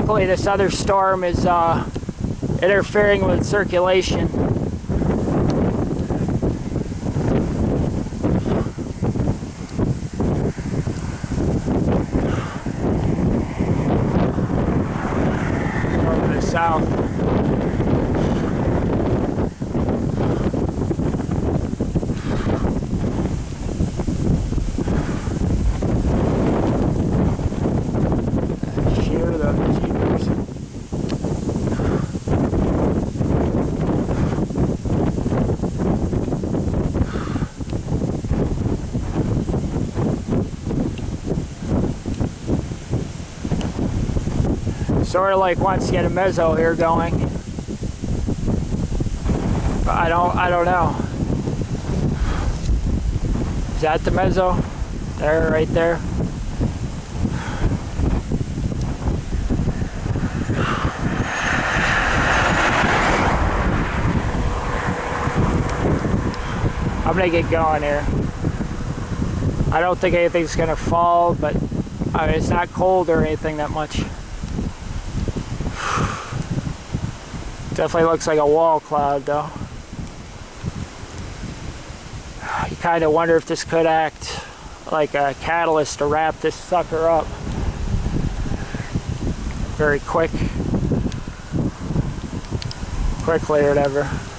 Luckily, this other storm is interfering with circulation. Over the south. Sort of like wants to get a meso here going. But I don't know. Is that the meso? There, right there. I'm gonna get going here. I don't think anything's gonna fall, but I mean, it's not cold or anything that much. Definitely looks like a wall cloud though. You kind of wonder if this could act like a catalyst to wrap this sucker up very quickly or whatever.